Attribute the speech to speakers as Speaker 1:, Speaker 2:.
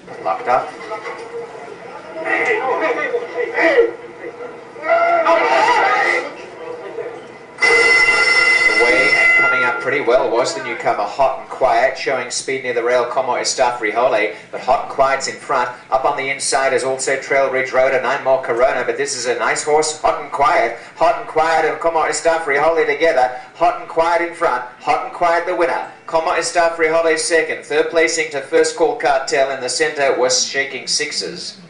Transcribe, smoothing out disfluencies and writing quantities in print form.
Speaker 1: Locked up. Away and coming up pretty well was the newcomer Hot and Quiet, showing speed near the rail, Como Está Frijole, but Hot and Quiet's in front. Up on the inside is also Trail Ridge Road and 9 more Corona, but this is a nice horse, Hot and Quiet. Hot and Quiet and Como Está Frijole together. Hot and Quiet in front, Hot and Quiet the winner. Como Está Frijole second. Third placing to First Call Cartel in the centre was Shaking Sixes.